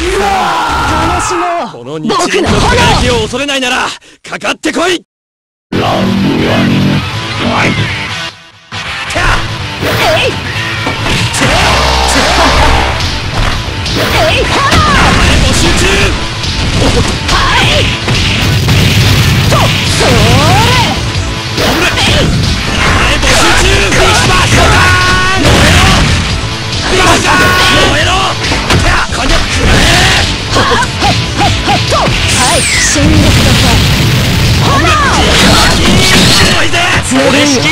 楽しもう。 この日輪の輝きを恐れないならかかってこい。 ラウンド1、ファイト。 えいえい、ほら募集中。 はいと、それ募集中。クリスマス燃えろ。こんにゃくはい、死んでください。ほら俺式。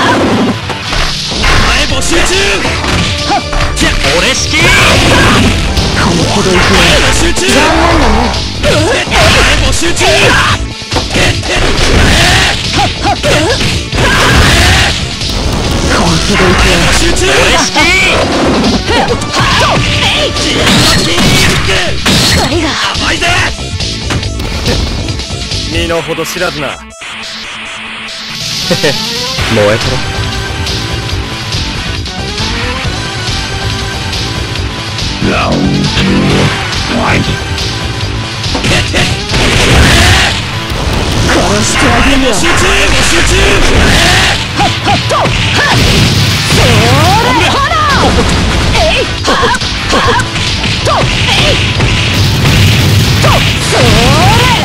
前募集中。俺式。 このほどいく募集中。 残念だね。 前募集中。 このほどいく募集中。俺式。 光が甘いぜ。身の程知らずな。へへ、燃えたろ。 ラウンド2、ファイト。 殺してあげるよ。 募集中。募集中。 はっはっとはっそれほらえいはっはっとえいとそれ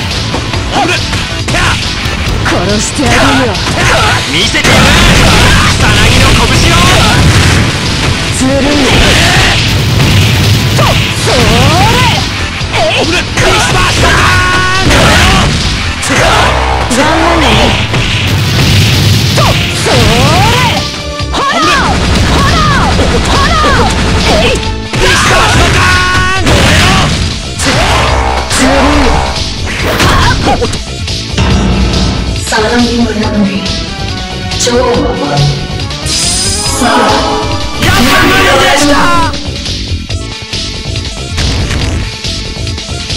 殺してあげるよ。 見せてやる。草薙の拳を。 ずるいとそれえいクリスマスだ。 残念だね。とそれほらほらほらえいクリスマスだ。 ずるいよ。はっさなぎの闇超甘い。さあやっぱ無理でした。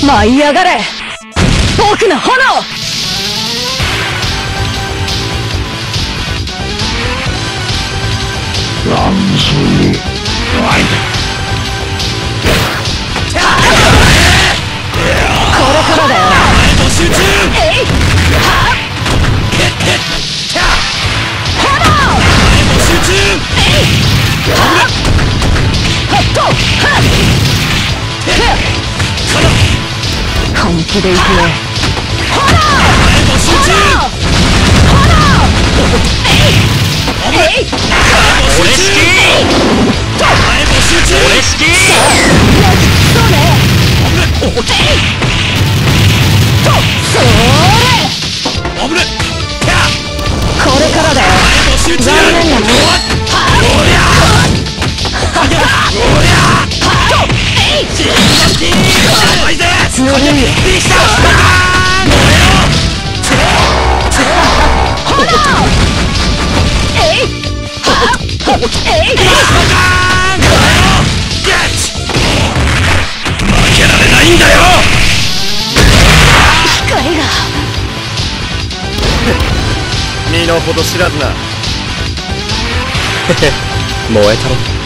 舞い上がれ僕の炎。 ラウンド3、ファイト。 これからだよ。 募集中。 えいはっ炎募集中。 えいはっはっとはっ本気でいくよ。ほら募集中。 えい俺式。前募集中。俺式。 そうねえいとそれ危ね。 これからだよ。 募集中。 残念だね。 おりゃ。おりゃ。 とえい甘いぜ。 ずるいよ。 できた。 ほらえいはっえい負けられないんだよ。 光が身の程知らずな。へへ、燃えたろ。